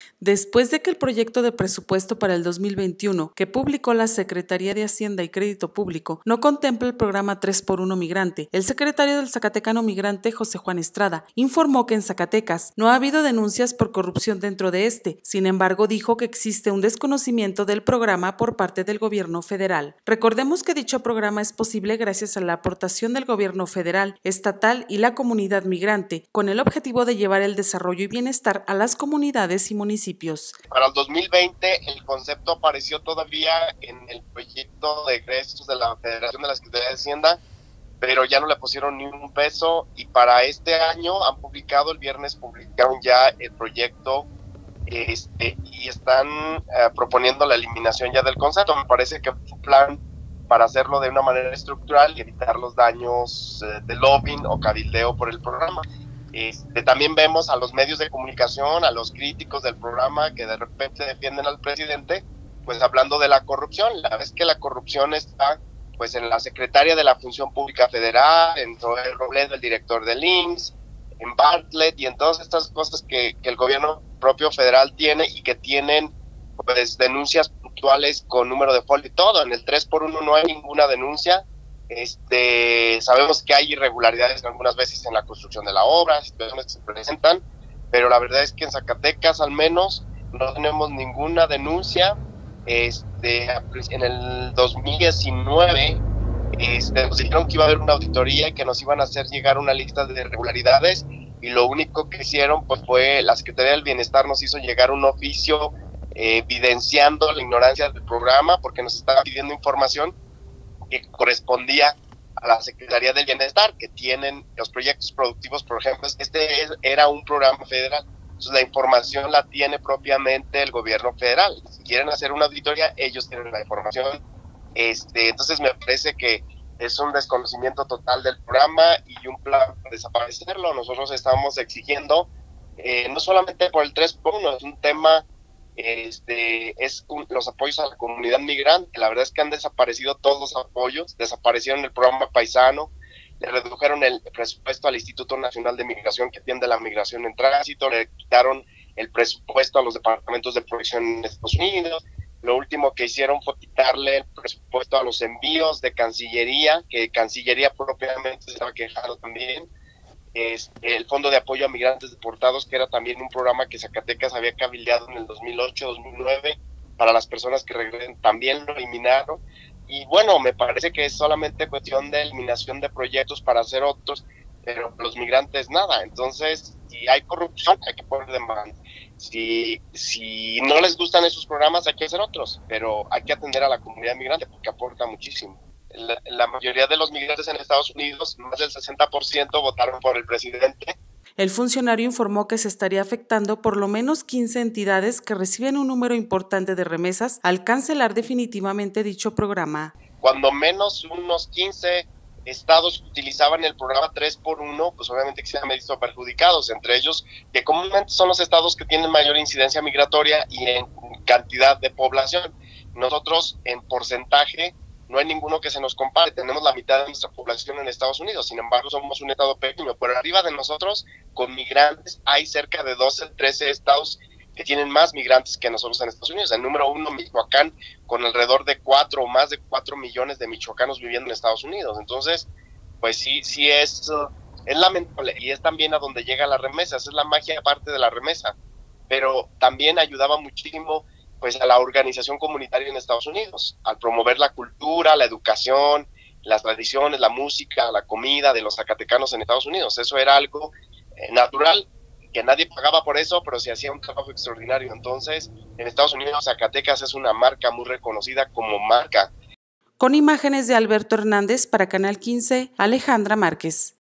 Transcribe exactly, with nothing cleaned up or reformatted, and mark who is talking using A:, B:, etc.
A: Después de que el proyecto de presupuesto para el dos mil veintiuno que publicó la Secretaría de Hacienda y Crédito Público no contempla el programa tres por uno Migrante, el secretario del Zacatecano Migrante, José Juan Estrada, informó que en Zacatecas no ha habido denuncias por corrupción dentro de este. Sin embargo, dijo que existe un desconocimiento del programa por parte del gobierno federal. Recordemos que dicho programa es posible gracias a la aportación del gobierno federal, estatal y la comunidad migrante, con el objetivo de llevar el desarrollo y bienestar a las comunidades y municipios.
B: Para el dos mil veinte el concepto apareció todavía en el proyecto de egresos de la Federación de la Secretaría de Hacienda, pero ya no le pusieron ni un peso, y para este año han publicado, el viernes publicaron ya el proyecto este, y están eh, proponiendo la eliminación ya del concepto. Me parece que es un plan para hacerlo de una manera estructural y evitar los daños eh, de lobbying o cabildeo por el programa. Este, también vemos a los medios de comunicación, a los críticos del programa que de repente defienden al presidente, pues hablando de la corrupción. La verdad es que la corrupción está pues en la secretaria de la Función Pública Federal, en Joel Robledo, el director del I M S S, en Bartlett y en todas estas cosas que, que el gobierno propio federal tiene y que tienen pues denuncias puntuales con número de folio y todo. En el tres por uno no hay ninguna denuncia. Este, sabemos que hay irregularidades algunas veces en la construcción de la obra, situaciones que se presentan, pero la verdad es que en Zacatecas al menos no tenemos ninguna denuncia. Este, en el dos mil diecinueve este, nos dijeron que iba a haber una auditoría y que nos iban a hacer llegar una lista de irregularidades, y lo único que hicieron pues fue la Secretaría del Bienestar nos hizo llegar un oficio eh, evidenciando la ignorancia del programa, porque nos estaba pidiendo información que correspondía a la Secretaría del Bienestar, que tienen los proyectos productivos. Por ejemplo, este es, era un programa federal, entonces la información la tiene propiamente el gobierno federal. Si quieren hacer una auditoría, ellos tienen la información. Este, entonces me parece que es un desconocimiento total del programa y un plan para desaparecerlo. Nosotros estamos exigiendo, eh, no solamente por el tres por uno, es un tema Este, es un, los apoyos a la comunidad migrante. La verdad es que han desaparecido todos los apoyos, desaparecieron el programa Paisano, le redujeron el presupuesto al Instituto Nacional de Migración que atiende la migración en tránsito, le quitaron el presupuesto a los departamentos de protección en Estados Unidos. Lo último que hicieron fue quitarle el presupuesto a los envíos de Cancillería, que Cancillería propiamente se estaba quejando también. Es el Fondo de Apoyo a Migrantes Deportados, que era también un programa que Zacatecas había cabildeado en el dos mil ocho dos mil nueve para las personas que regresen, también lo eliminaron. Y bueno, me parece que es solamente cuestión de eliminación de proyectos para hacer otros, pero los migrantes nada. Entonces, si hay corrupción, hay que poner demanda. Si, si no les gustan esos programas, hay que hacer otros, pero hay que atender a la comunidad migrante porque aporta muchísimo. La, la mayoría de los migrantes en Estados Unidos, más del sesenta por ciento, votaron por el presidente.
A: El funcionario informó que se estaría afectando por lo menos quince entidades que reciben un número importante de remesas al cancelar definitivamente dicho programa.
B: Cuando menos unos quince estados utilizaban el programa tres por uno, pues obviamente que se han visto perjudicados, entre ellos que comúnmente son los estados que tienen mayor incidencia migratoria y en cantidad de población. Nosotros en porcentaje no hay ninguno que se nos compare, tenemos la mitad de nuestra población en Estados Unidos, sin embargo somos un estado pequeño. Por arriba de nosotros, con migrantes, hay cerca de doce, trece estados que tienen más migrantes que nosotros en Estados Unidos. El número uno, Michoacán, con alrededor de cuatro o más de cuatro millones de michoacanos viviendo en Estados Unidos. Entonces, pues sí, sí es, es lamentable, y es también a donde llega la remesa, esa es la magia aparte de la remesa, pero también ayudaba muchísimo pues a la organización comunitaria en Estados Unidos, al promover la cultura, la educación, las tradiciones, la música, la comida de los zacatecanos en Estados Unidos. Eso era algo eh, natural, que nadie pagaba por eso, pero se hacía un trabajo extraordinario. Entonces, en Estados Unidos, Zacatecas es una marca muy reconocida como marca.
A: Con imágenes de Alberto Hernández para Canal quince, Alejandra Márquez.